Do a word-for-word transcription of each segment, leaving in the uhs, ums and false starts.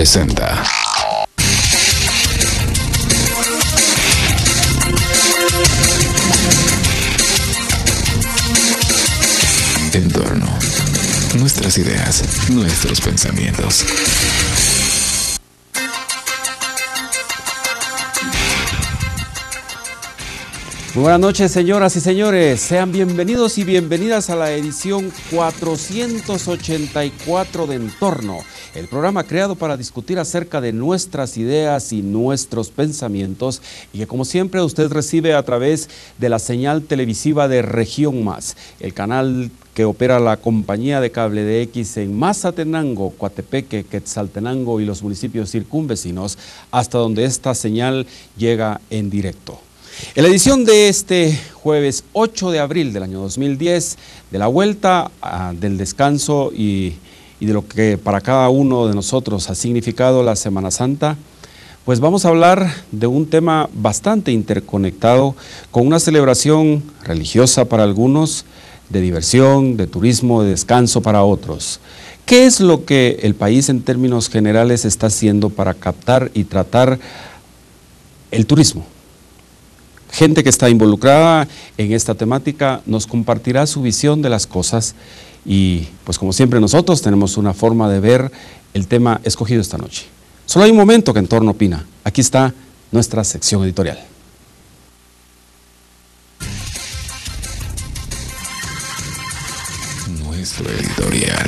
presenta Entorno. Nuestras ideas, nuestros pensamientos. Muy buenas noches, señoras y señores. Sean bienvenidos y bienvenidas a la edición cuatrocientos ochenta y cuatro de Entorno, el programa creado para discutir acerca de nuestras ideas y nuestros pensamientos, y que como siempre usted recibe a través de la señal televisiva de Región Más, el canal que opera la compañía de cable de X en Mazatenango, Coatepeque, Quetzaltenango y los municipios circunvecinos, hasta donde esta señal llega en directo. En la edición de este jueves ocho de abril del año dos mil diez, de la vuelta uh, del descanso y, y de lo que para cada uno de nosotros ha significado la Semana Santa, pues vamos a hablar de un tema bastante interconectado con una celebración religiosa para algunos, de diversión, de turismo, de descanso para otros. ¿Qué es lo que el país en términos generales está haciendo para captar y tratar el turismo? Gente que está involucrada en esta temática nos compartirá su visión de las cosas y pues como siempre nosotros tenemos una forma de ver el tema escogido esta noche. Solo hay un momento que Entorno opina. Aquí está nuestra sección editorial. Nuestro editorial.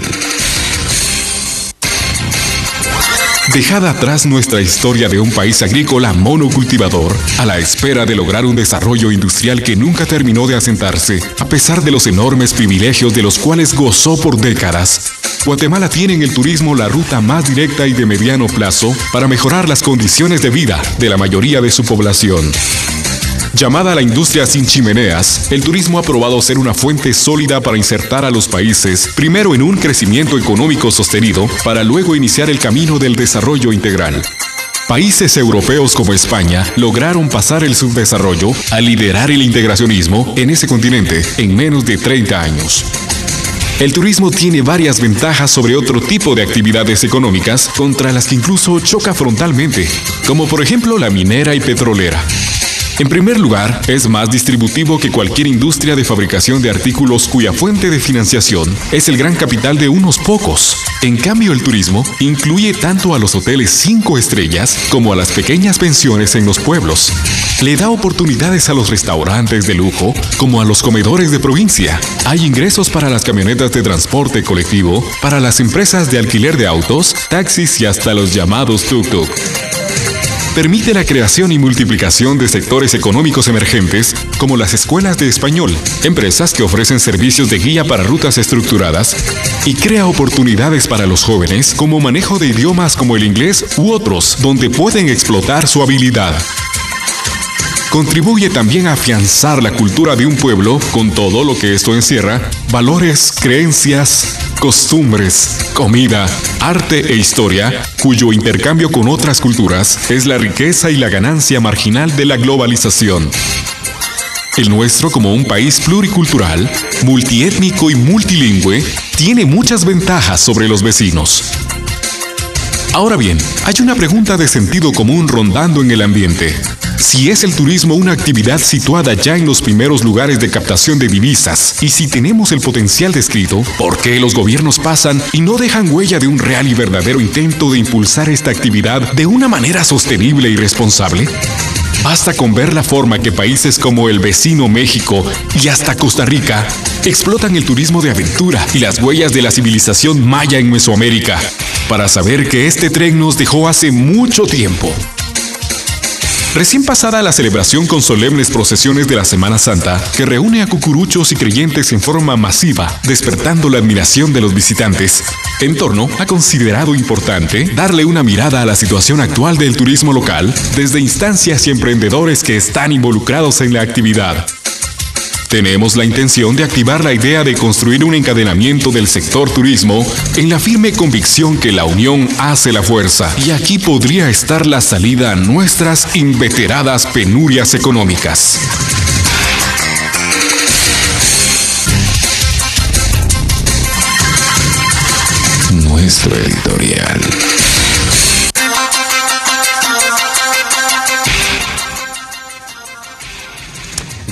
Dejada atrás nuestra historia de un país agrícola monocultivador, a la espera de lograr un desarrollo industrial que nunca terminó de asentarse, a pesar de los enormes privilegios de los cuales gozó por décadas, Guatemala tiene en el turismo la ruta más directa y de mediano plazo para mejorar las condiciones de vida de la mayoría de su población. Llamada a la industria sin chimeneas, el turismo ha probado ser una fuente sólida para insertar a los países, primero en un crecimiento económico sostenido, para luego iniciar el camino del desarrollo integral. Países europeos como España lograron pasar el subdesarrollo a liderar el integracionismo en ese continente en menos de treinta años. El turismo tiene varias ventajas sobre otro tipo de actividades económicas contra las que incluso choca frontalmente, como por ejemplo la minera y petrolera. En primer lugar, es más distributivo que cualquier industria de fabricación de artículos cuya fuente de financiación es el gran capital de unos pocos. En cambio, el turismo incluye tanto a los hoteles cinco estrellas como a las pequeñas pensiones en los pueblos. Le da oportunidades a los restaurantes de lujo como a los comedores de provincia. Hay ingresos para las camionetas de transporte colectivo, para las empresas de alquiler de autos, taxis y hasta los llamados tuk-tuk. Permite la creación y multiplicación de sectores económicos emergentes como las escuelas de español, empresas que ofrecen servicios de guía para rutas estructuradas, y crea oportunidades para los jóvenes como manejo de idiomas como el inglés u otros donde pueden explotar su habilidad. Contribuye también a afianzar la cultura de un pueblo con todo lo que esto encierra: valores, creencias, costumbres, comida, arte e historia, cuyo intercambio con otras culturas es la riqueza y la ganancia marginal de la globalización. El nuestro, como un país pluricultural, multiétnico y multilingüe, tiene muchas ventajas sobre los vecinos. Ahora bien, hay una pregunta de sentido común rondando en el ambiente. Si es el turismo una actividad situada ya en los primeros lugares de captación de divisas, y si tenemos el potencial descrito, ¿por qué los gobiernos pasan y no dejan huella de un real y verdadero intento de impulsar esta actividad de una manera sostenible y responsable? Basta con ver la forma que países como el vecino México y hasta Costa Rica explotan el turismo de aventura y las huellas de la civilización maya en Mesoamérica, para saber que este tren nos dejó hace mucho tiempo. Recién pasada la celebración con solemnes procesiones de la Semana Santa, que reúne a cucuruchos y creyentes en forma masiva, despertando la admiración de los visitantes, Entorno ha considerado importante darle una mirada a la situación actual del turismo local desde instancias y emprendedores que están involucrados en la actividad. Tenemos la intención de activar la idea de construir un encadenamiento del sector turismo en la firme convicción que la unión hace la fuerza, y aquí podría estar la salida a nuestras inveteradas penurias económicas. Nuestro editorial.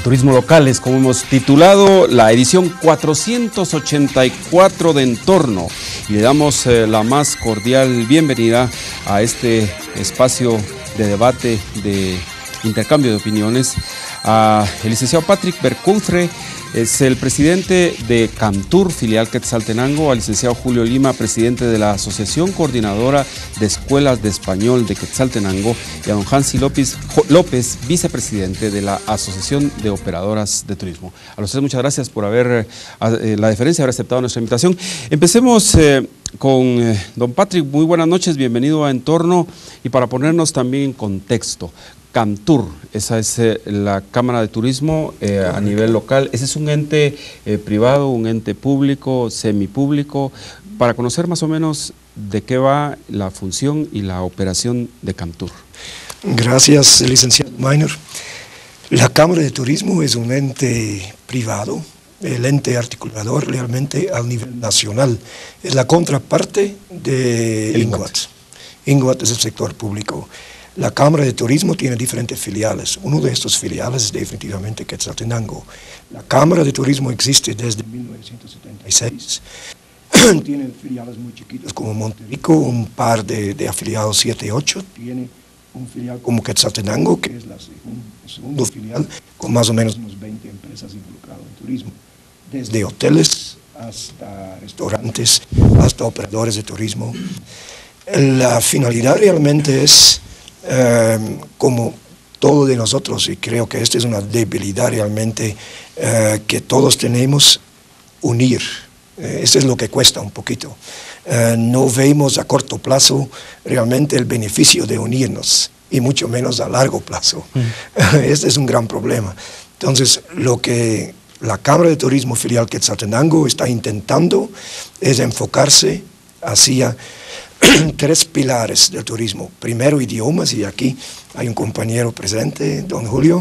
turismo locales, como hemos titulado la edición cuatrocientos ochenta y cuatro de Entorno, y le damos eh, la más cordial bienvenida a este espacio de debate, de intercambio de opiniones, a el licenciado Patrick Bercoutre, es el presidente de Camtur, filial Quetzaltenango, al licenciado Julio Lima, presidente de la Asociación Coordinadora de Escuelas de Español de Quetzaltenango, y a don Hansi López, López, vicepresidente de la Asociación de Operadoras de Turismo. A los tres muchas gracias por haber, eh, la deferencia de haber aceptado nuestra invitación. Empecemos eh, con eh, don Patrick. Muy buenas noches, bienvenido a Entorno, y para ponernos también en contexto, Camtur, esa es eh, la Cámara de Turismo eh, a nivel local. Ese es un ente eh, privado, un ente público, semipúblico, para conocer más o menos de qué va la función y la operación de Camtur. Gracias, licenciado Miner. La Cámara de Turismo es un ente privado, el ente articulador realmente a nivel nacional. Es la contraparte de INGOAT. INGOAT es el sector público. La Cámara de Turismo tiene diferentes filiales. Uno de estos filiales es definitivamente Quetzaltenango. La Cámara de Turismo existe desde mil novecientos setenta y seis. Tiene filiales muy chiquitas como Monterrico, un par de, de afiliados siete y ocho. Tiene un filial como Quetzaltenango, que es la segun, el segundo filial, con más o menos unos veinte empresas involucradas en turismo. Desde hoteles hasta restaurantes, hasta operadores de turismo. La finalidad realmente es, Eh, como todo de nosotros, y creo que esta es una debilidad realmente eh, que todos tenemos, unir. Eh, eso es lo que cuesta un poquito. Eh, no vemos a corto plazo realmente el beneficio de unirnos, y mucho menos a largo plazo. Mm. Este es un gran problema. Entonces, lo que la Cámara de Turismo filial Quetzaltenango está intentando es enfocarse hacia tres pilares del turismo. Primero, idiomas, y aquí hay un compañero presente, don Julio.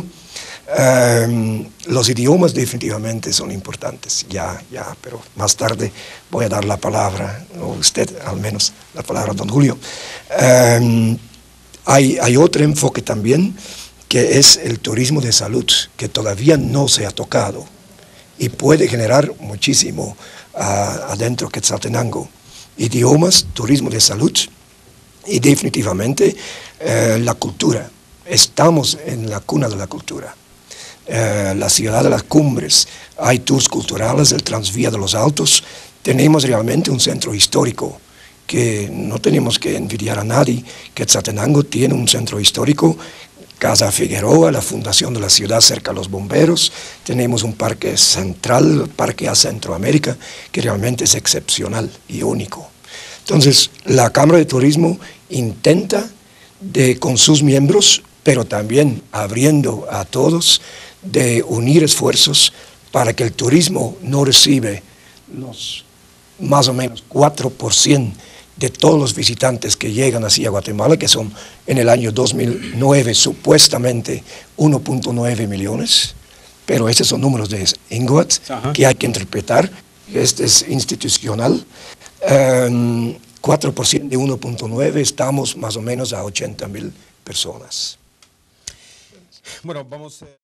Um, los idiomas definitivamente son importantes, ya, ya, pero más tarde voy a dar la palabra, o usted al menos, la palabra a don Julio. Um, hay, hay otro enfoque también, que es el turismo de salud, que todavía no se ha tocado, y puede generar muchísimo uh, adentro de Quetzaltenango. Idiomas, turismo de salud y definitivamente eh, la cultura. Estamos en la cuna de la cultura. Eh, la ciudad de las cumbres, hay tours culturales, el Transvía de los Altos. Tenemos realmente un centro histórico que no tenemos que envidiar a nadie. Quetzaltenango tiene un centro histórico, Casa Figueroa, la fundación de la ciudad cerca de los bomberos. Tenemos un parque central, el Parque a Centroamérica, que realmente es excepcional y único. Entonces, la Cámara de Turismo intenta, de, con sus miembros, pero también abriendo a todos, de unir esfuerzos para que el turismo no recibe los más o menos cuatro por ciento de todos los visitantes que llegan hacia Guatemala, que son en el año dos mil nueve supuestamente uno punto nueve millones, pero estos son números de INGOAT que hay que interpretar. Este es institucional. Um, cuatro por ciento de uno punto nueve, estamos más o menos a ochenta mil personas. Bueno, vamos...